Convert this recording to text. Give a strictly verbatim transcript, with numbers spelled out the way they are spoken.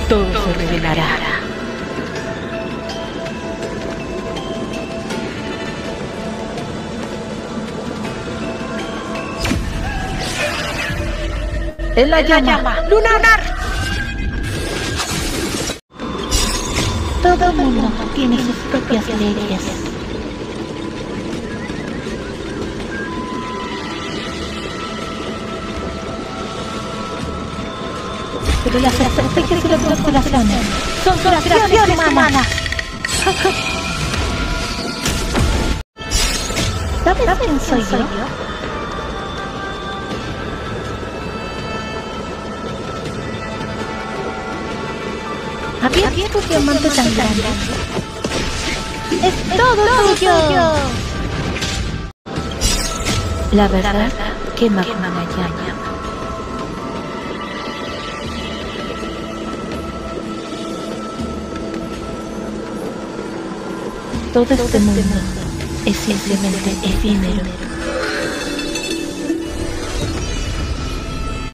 todo se revelará. ¡Es la llama! ¡Lunar! Todo mundo tiene sus propias leyes. Pero las estrategias y las conspiraciones son creaciones humanas. ¿Sabes quién soy yo? ¿Había visto tu diamante tan grande? ¡Es todo tuyo! La verdad, quema como una llama. Todo este mundo es simplemente efímero.